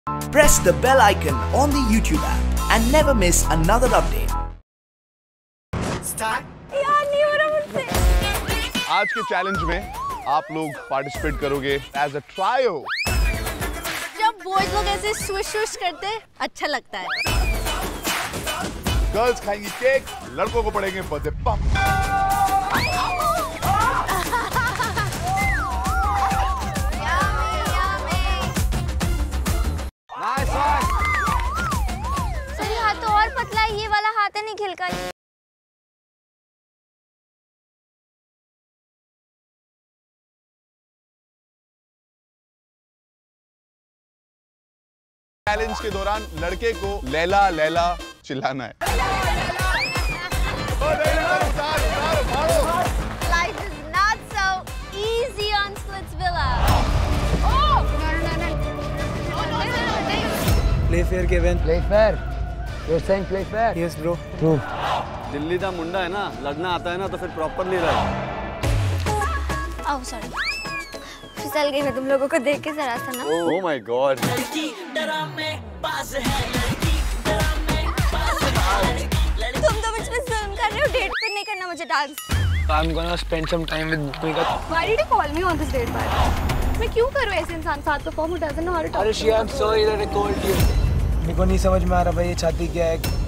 Press the bell icon on the YouTube app and never miss another update. Start. यार नहीं हो रहा मुझसे। आज के चैलेंज में आप लोग पार्टिसिपेट करोगे एज अ ट्रायो। जब बॉयज लोग ऐसे स्विश स्विश करते हैं अच्छा लगता है। गर्ल्स खाएंगी केक, लड़कों को पड़ेंगे बर्थडे पंप। सही हाथ तो और पतला है, ये वाला हाथ है निखिल का। चैलेंज के दौरान लड़के को लैला लैला चिल्लाना है। Life is not so easy on Splitsvilla. Play fair, Kevin. Play fair. You're saying play fair? Yes, bro. True. Delhi का मुंडा है ना, लगना आता है ना तो फिर प्रॉपरली रहे। Oh, sorry. फिसल गई मैं तुम लोगों को देख के जरा सा ना। Oh my God. तुम तो मुझ पे जुल्म कर रहे हो, डेट पे नहीं करना मुझे dance. I'm gonna spend some time with Bhumika. Why did you call me on this date, by मैं क्यों करूँ ऐसे इंसान साथ perform who doesn't know how to talk? Arshi, I'm sorry that I called you. मेरे को नहीं समझ में आ रहा भाई ये छाती क्या है।